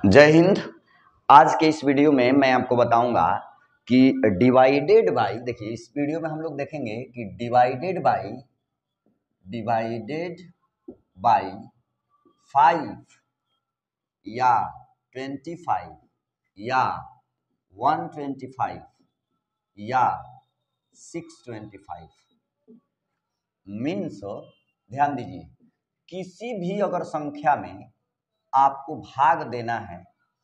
जय हिंद। आज के इस वीडियो में मैं आपको बताऊंगा कि डिवाइडेड बाई, देखिए इस वीडियो में हम लोग देखेंगे कि डिवाइडेड बाई 5 या 25 या 125 या 625 मीन्स, ध्यान दीजिए, किसी भी अगर संख्या में आपको भाग देना है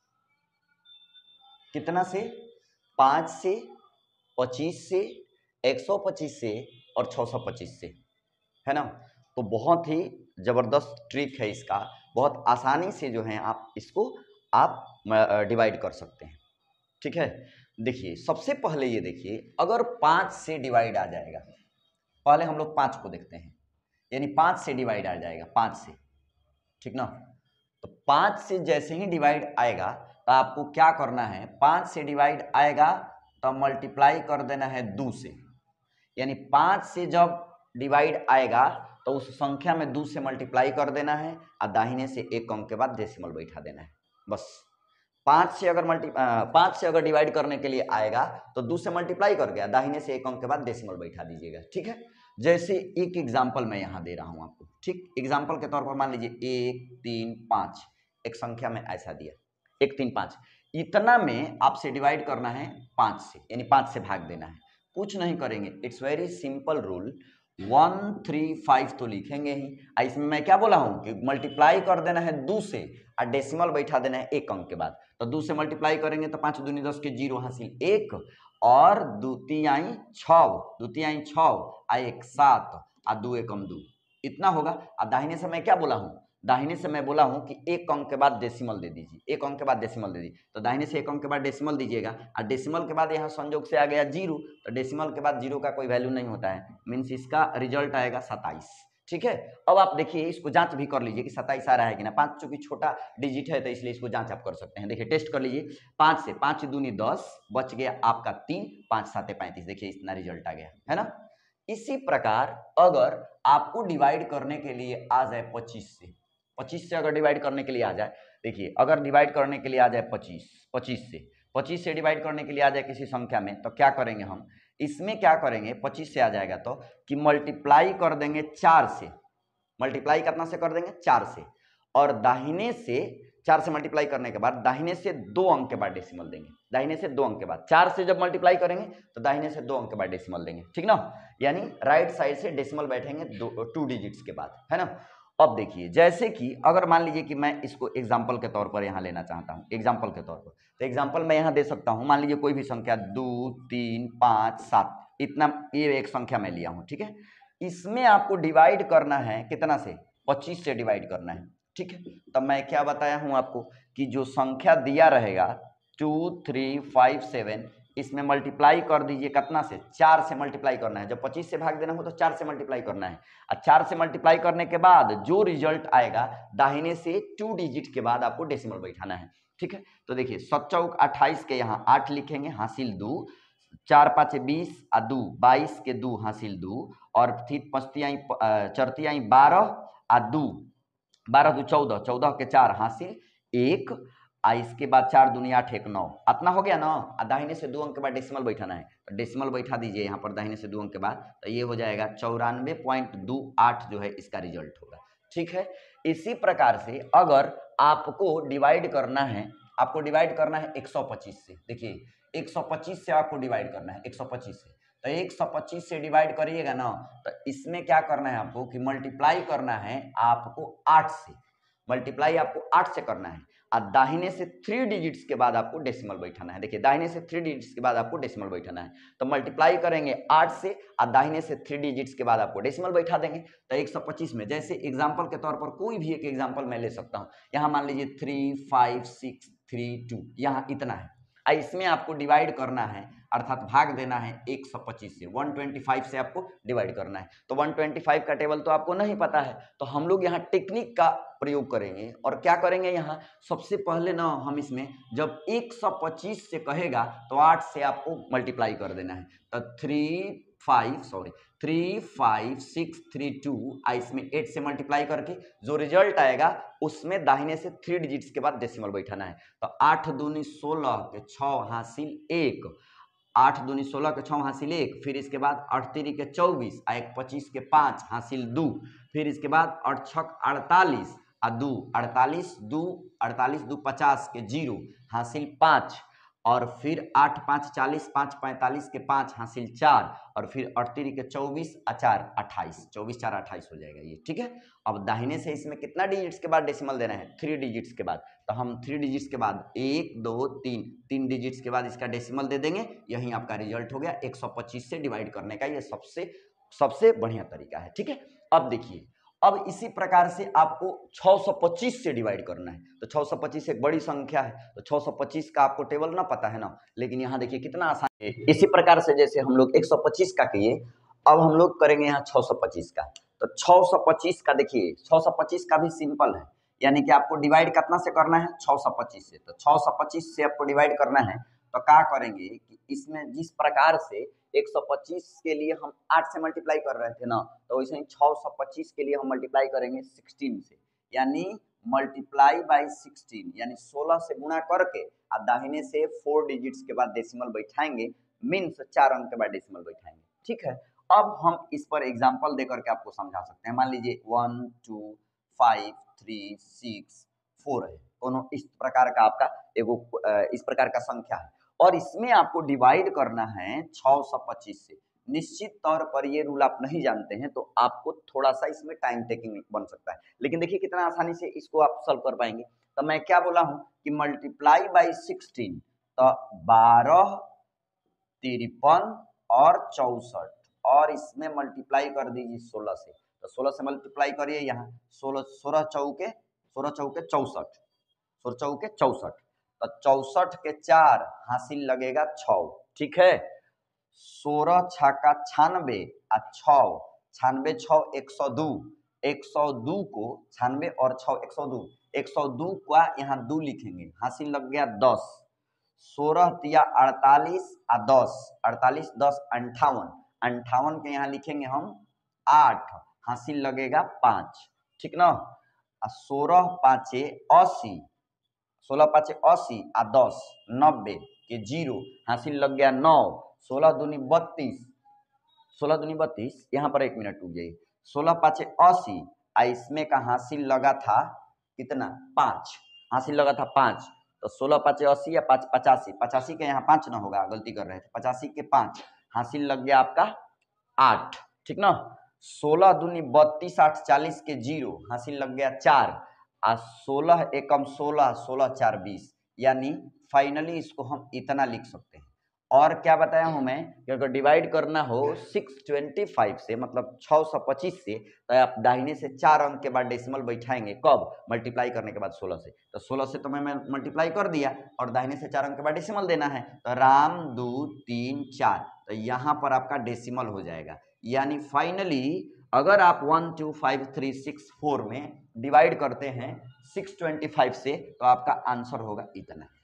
कितना से, 5 से, 25 से, 125 से और 625 से, है ना। तो बहुत ही जबरदस्त ट्रिक है इसका, बहुत आसानी से जो है आप इसको डिवाइड कर सकते हैं। ठीक है, देखिए सबसे पहले ये देखिए, अगर 5 से डिवाइड आ जाएगा, पहले हम लोग 5 को देखते हैं, यानी 5 से डिवाइड आ जाएगा, 5 से, ठीक ना। तो 5 से जैसे ही डिवाइड आएगा तो आपको क्या करना है, 5 से डिवाइड आएगा तो मल्टीप्लाई कर देना है 2 से, यानी 5 से जब डिवाइड आएगा तो उस संख्या में 2 से मल्टीप्लाई कर देना है और दाहिने से एक अंक के बाद डेसिमल बैठा देना है, बस। 5 से अगर डिवाइड करने के लिए आएगा तो 2 से मल्टीप्लाई कर गया, दाहिने से एक अंक के बाद डेसिमल बैठा दीजिएगा, ठीक है। जैसे एक एग्जाम्पल मैं यहाँ दे रहा हूँ आपको, ठीक। एग्जाम्पल के तौर पर मान लीजिए 1 3 5 एक संख्या में ऐसा दिया, 1 3 5, इतना में आपसे डिवाइड करना है 5 से, यानी 5 से भाग देना है, कुछ नहीं करेंगे, इट्स वेरी सिंपल रूल। 1 3 5 तो लिखेंगे ही, इसमें मैं क्या बोला हूं कि मल्टीप्लाई कर देना है 2 से और डेसिमल बैठा देना है एक अंक के बाद। तो 2 से मल्टीप्लाई करेंगे तो 5 दूनी 10 के 0 हासिल 1 और 2 तिहाई 6 आ 1 7 आ 2 एकम 2, इतना होगा। और दाहिने से मैं क्या बोला हूं, दाहिने से मैं बोला हूं कि एक अंक के बाद डेसिमल दे दीजिए, एक अंक के बाद डेसिमल दे दीजिए, तो दाहिने से एक अंक के बाद डेसिमल दीजिएगा और डेसिमल के बाद यहाँ संयोग से आ गया 0, तो डेसिमल के बाद 0 का कोई वैल्यू नहीं होता है, मीन्स इसका रिजल्ट आएगा 27, ठीक है। अब आप देखिए, इसको जांच भी कर लीजिए कि 27 आ रहा है कि ना। 5 चूंकि छोटा डिजिट है तो इसलिए इसको जांच आप कर सकते हैं, देखिए टेस्ट कर लीजिए। 5 से 5 दूनी 10, बच गया आपका 3, 5 7 35, देखिए इतना रिजल्ट आ गया, है ना। इसी प्रकार अगर आपको डिवाइड करने के लिए आ जाए 25 से अगर डिवाइड करने के लिए आ जाए, देखिए अगर डिवाइड करने के लिए आ जाए 25 से डिवाइड करने के लिए आ जाए किसी संख्या में, तो क्या करेंगे हम, इसमें क्या करेंगे, 25 से आ जाएगा तो कि मल्टीप्लाई कर देंगे 4 से, मल्टीप्लाई कितना से कर देंगे, 4 से, और दाहिने से 4 से मल्टीप्लाई करने के बाद दाहिने से 2 अंक के बाद डेसिमल देंगे, दाहिने से 2 अंक के बाद 4 से जब मल्टीप्लाई करेंगे तो दाहिने से 2 अंक के बाद डेसिमल देंगे, ठीक ना। यानी राइट साइड से डेसिमल बैठेंगे 2 डिजिट्स के बाद, है ना। अब देखिए, जैसे कि अगर मान लीजिए कि मैं इसको एग्जाम्पल के तौर पर यहाँ लेना चाहता हूँ, एग्जाम्पल के तौर पर, तो एग्जाम्पल मैं यहाँ दे सकता हूँ, मान लीजिए कोई भी संख्या 2 3 5 7, इतना ये एक संख्या मैं लिया हूँ, ठीक है। इसमें आपको डिवाइड करना है कितना से, 25 से डिवाइड करना है, ठीक है। तब मैं क्या बताया हूँ आपको कि जो संख्या दिया रहेगा 2 3 5 7, इसमें मल्टीप्लाई कर दीजिए कितना से, 4 से मल्टीप्लाई करना है, जब 25 से भाग देना हो तो 4 से मल्टीप्लाई करना है, और 4 से मल्टीप्लाई करने के बाद जो रिजल्ट आएगा दाहिने से 2 डिजिट के बाद आपको डेसिमल बैठाना है, ठीक है। तो देखिए 7 चौक 28 के यहाँ 8 लिखेंगे, हासिल 2, 4 5 20 आ 2 22 के 2 हासिल 2, और फिर पचतियाई चरतियाई 12 आ 2 12 2 14, 14 के 4 हासिल 1, आ इसके बाद 4 दूनी 8 1 9, इतना हो गया ना। और दाहिने से 2 अंक के बाद डेसिमल बैठाना है, तो डेसिमल बैठा दीजिए यहाँ पर दाहिने से 2 अंक के बाद, तो ये हो जाएगा 94.28 जो है इसका रिजल्ट होगा, ठीक है। इसी प्रकार से अगर आपको डिवाइड करना है, 125 से, देखिए 125 से आपको डिवाइड करना है, 125 से, तो 125 से डिवाइड करिएगा ना, तो इसमें क्या करना है आपको कि मल्टीप्लाई करना है आपको 8 से, मल्टीप्लाई आपको 8 से करना है, और दाहिने से 3 डिजिट्स के बाद आपको डेसिमल बैठाना है, देखिए दाहिने से 3 डिजिट्स के बाद आपको डेसिमल बैठाना है, तो मल्टीप्लाई करेंगे 8 से और दाहिने से 3 डिजिट्स के बाद आपको डेसिमल बैठा देंगे, तो 125 में, जैसे एग्जाम्पल के तौर पर कोई भी एक एग्जाम्पल मैं ले सकता हूँ, यहाँ मान लीजिए 3 5 6 3 2, यहाँ इतना है, इसमें आपको डिवाइड करना है, अर्थात भाग देना है 125 से, 125 से आपको डिवाइड करना है, तो 125 का टेबल तो आपको नहीं पता है, तो हम लोग यहाँ टेक्निक का प्रयोग करेंगे, और क्या करेंगे, यहाँ सबसे पहले ना हम इसमें जब 125 से कहेगा तो 8 से आपको मल्टीप्लाई कर देना है, तो 3 35632 इसमें 8 से मल्टीप्लाई करके जो रिजल्ट आएगा उसमें दाहिने से 3 डिजिट्स के बाद डेसिमल बैठाना है। तो 8 दूनी 16 के 6 हासिल 1, 8 दूनी 16 के 6 हासिल 1, फिर इसके बाद 8 3 के 24 आ 1 25 के 5 हासिल 2, फिर इसके बाद 8 6 48 आ 2 48 2 48 2 50 के 0 हासिल 5, और फिर 8 5 40 5 45 के 5 हासिल 4, और फिर 8 3 के 24 आ 4 28, 24 4 28 हो जाएगा ये, ठीक है। अब दाहिने से इसमें कितना डिजिट्स के बाद डेसिमल देना है? 3 डिजिट्स के बाद। तो हम 3 डिजिट्स के बाद 1 2 3 डिजिट्स के बाद इसका डेसिमल दे देंगे, यही आपका रिजल्ट हो गया। 125 से डिवाइड करने का ये सबसे बढ़िया तरीका है, ठीक है। अब देखिए, अब इसी प्रकार से आपको 625 से डिवाइड करना है। तो 625 एक बड़ी संख्या है, तो 625 का आपको टेबल ना पता है ना, लेकिन यहाँ देखिए कितना आसान है। इसी प्रकार से जैसे हम लोग 125 का किए, अब हम लोग करेंगे यहाँ 625 का। तो 625 का देखिए, 625 का भी सिंपल है, यानी कि आपको डिवाइड कितना से करना है? 625 से। तो 625 से आपको डिवाइड करना है, तो क्या करेंगे कि इसमें जिस प्रकार से 125 के लिए हम 8 से मल्टीप्लाई कर रहे थे ना, तो वैसे ही 625 के लिए हम मल्टीप्लाई करेंगे 16 से, यानी मल्टीप्लाई बाय 16, यानी 16 से गुणा करके और दाहिने से 4 डिजिट्स के बाद डेसिमल बैठाएंगे, मीन्स 4 अंक के बाद डेसिमल बैठाएंगे, ठीक है। अब हम इस पर एग्जांपल देकर के आपको समझा सकते हैं। मान लीजिए 1 2 5 3 6 4 है, दोनों इस प्रकार का आपका एगो इस प्रकार का संख्या है, और इसमें आपको डिवाइड करना है 625 से। निश्चित तौर पर ये रूल आप नहीं जानते हैं तो आपको थोड़ा सा इसमें टाइम टेकिंग बन सकता है, लेकिन देखिए कितना आसानी से इसको आप सॉल्व कर पाएंगे। तो मैं क्या बोला हूं कि मल्टीप्लाई बाई 16, तो 12 53 और 64, और इसमें मल्टीप्लाई कर दीजिए 16 से। तो 16 से मल्टीप्लाई करिए, यहाँ 16 चौके 64, 16 चौके 64, तो 64 के 4 हासिल लगेगा 6, ठीक है। 16 छक्का 96 और 6, 96 6 102, 102 को 96 और 6 102, 102 का यहाँ 2 लिखेंगे, हासिल लग गया 10, 16 तिया 48 और 10, 48 10 58, 58 के यहाँ लिखेंगे हम 8, हासिल लगेगा 5, ठीक ना। 16 5 80, 16 5 80 और 10 90 के 0 हासिल लग गया 9, 16 दूनी 32, 16 दूनी 32, यहाँ पर 1 मिनट रुक जाइए। 16 5 80 और इसमें का हासिल लगा था कितना? 5, हासिल लगा था 5, तो 16 5 80 या 5 85, 85 के यहाँ 5 ना होगा, गलती कर रहे थे, 85 के 5 हासिल लग गया आपका 8, ठीक ना। 16 दूनी 32 8 40 के 0 हासिल लग गया 4, और 16 एकम 16, 16 4 20, यानी फाइनली इसको हम इतना लिख सकते हैं। और क्या बताया हूं मैं कि अगर डिवाइड करना हो 625 से, मतलब 625 से, तो आप दाहिने से 4 अंक के बाद डेसिमल बैठाएंगे, कब? मल्टीप्लाई करने के बाद 16 से। तो 16 से तो मैं मल्टीप्लाई कर दिया, और दाहिने से 4 अंक के बाद डेसिमल देना है, तो राम 2 3 4, तो यहाँ पर आपका डेसिमल हो जाएगा। यानी फाइनली अगर आप 1 2 5 3 6 4 में डिवाइड करते हैं 625 से, तो आपका आंसर होगा इतना।